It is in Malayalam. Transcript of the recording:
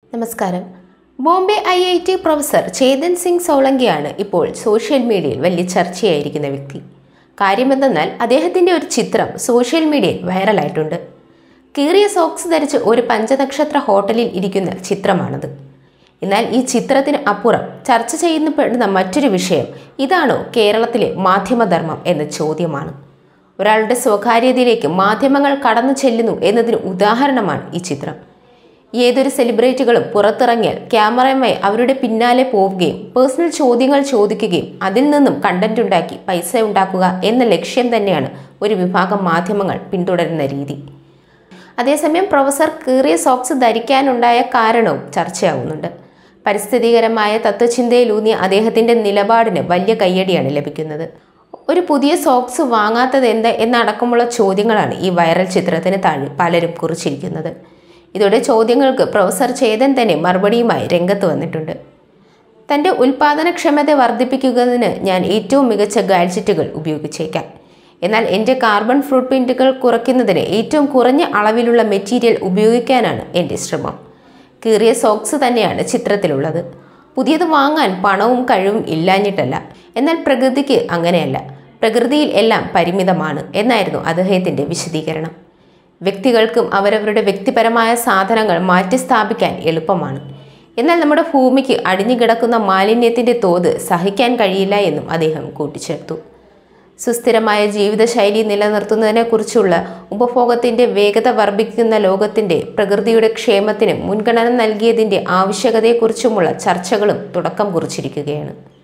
നമസ്കാരം. ബോംബെ IIT പ്രൊഫസർ ചേതൻ സിംഗ് സോളങ്കിയാണ് ഇപ്പോൾ സോഷ്യൽ മീഡിയയിൽ വലിയ ചർച്ചയായിരിക്കുന്ന വ്യക്തി. കാര്യമെന്തെന്നാൽ അദ്ദേഹത്തിൻ്റെ ഒരു ചിത്രം സോഷ്യൽ മീഡിയയിൽ വൈറലായിട്ടുണ്ട്. കീറിയ സോക്സ് ധരിച്ച് ഒരു പഞ്ചനക്ഷത്ര ഹോട്ടലിൽ ഇരിക്കുന്ന ചിത്രമാണത്. എന്നാൽ ഈ ചിത്രത്തിന് അപ്പുറം ചർച്ച ചെയ്യപ്പെടുന്ന മറ്റൊരു വിഷയം ഇതാണോ കേരളത്തിലെ മാധ്യമധർമ്മം എന്ന ചോദ്യമാണ്. ഒരാളുടെ സ്വകാര്യതയിലേക്ക് മാധ്യമങ്ങൾ കടന്നു ചെല്ലുന്നു എന്നതിന് ഉദാഹരണമാണ് ഈ ചിത്രം. ഏതൊരു സെലിബ്രിറ്റികളും പുറത്തിറങ്ങിയാൽ ക്യാമറയുമായി അവരുടെ പിന്നാലെ പോവുകയും പേഴ്സണൽ ചോദ്യങ്ങൾ ചോദിക്കുകയും അതിൽ നിന്നും കണ്ടന്റ് ഉണ്ടാക്കി പൈസ ഉണ്ടാക്കുക എന്ന ലക്ഷ്യം തന്നെയാണ് ഒരു വിഭാഗം മാധ്യമങ്ങൾ പിന്തുടരുന്ന രീതി. അതേസമയം പ്രൊഫസർ കീറിയ സോക്സ് ധരിക്കാനുണ്ടായ കാരണവും ചർച്ചയാവുന്നുണ്ട്. പരിസ്ഥിതികരമായ തത്വചിന്തയിലൂന്നിയ അദ്ദേഹത്തിൻ്റെ നിലപാടിന് വലിയ കയ്യടിയാണ് ലഭിക്കുന്നത്. ഒരു പുതിയ സോക്സ് വാങ്ങാത്തത് എന്ത് എന്നടക്കമുള്ള ചോദ്യങ്ങളാണ് ഈ വൈറൽ ചിത്രത്തിന് താഴെ പലരും കുറിച്ചിരിക്കുന്നത്. ഇതോടെ ചോദ്യങ്ങൾക്ക് പ്രൊഫസർ ചേതൻ തന്നെ മറുപടിയുമായി രംഗത്ത് വന്നിട്ടുണ്ട്. തൻ്റെ ഉൽപാദനക്ഷമത വർദ്ധിപ്പിക്കുന്നതിന് ഞാൻ ഏറ്റവും മികച്ച ഗാഡ്ജറ്റുകൾ ഉപയോഗിച്ചേക്കാം. എന്നാൽ എൻ്റെ കാർബൺ ഫുട് പ്രിൻറ്റുകൾ കുറയ്ക്കുന്നതിന് ഏറ്റവും കുറഞ്ഞ അളവിലുള്ള മെറ്റീരിയൽ ഉപയോഗിക്കാനാണ് എൻ്റെ ശ്രമം. കീറിയ സോക്സ് തന്നെയാണ് ചിത്രത്തിലുള്ളത്. പുതിയത് വാങ്ങാൻ പണവും കഴിവും ഇല്ലാഞ്ഞിട്ടല്ല. എന്നാൽ പ്രകൃതിക്ക് അങ്ങനെയല്ല. പ്രകൃതിയിൽ എല്ലാം പരിമിതമാണ് എന്നായിരുന്നു അദ്ദേഹത്തിൻ്റെ വിശദീകരണം. വ്യക്തികൾക്കും അവരവരുടെ വ്യക്തിപരമായ സാധനങ്ങൾ മാറ്റി സ്ഥാപിക്കാൻ എളുപ്പമാണ്. എന്നാൽ നമ്മുടെ ഭൂമിക്ക് അടിഞ്ഞുകിടക്കുന്ന മാലിന്യത്തിൻ്റെ തോത് സഹിക്കാൻ കഴിയില്ല എന്നും അദ്ദേഹം കൂട്ടിച്ചേർത്തു. സുസ്ഥിരമായ ജീവിതശൈലി നിലനിർത്തുന്നതിനെക്കുറിച്ചുള്ള ഉപഭോഗത്തിൻ്റെ വേഗത വർദ്ധിക്കുന്ന ലോകത്തിൻ്റെ പ്രകൃതിയുടെ ക്ഷേമത്തിന് മുൻഗണന നൽകിയതിൻ്റെ ആവശ്യകതയെക്കുറിച്ചുമുള്ള ചർച്ചകളും തുടക്കം കുറിച്ചിരിക്കുകയാണ്.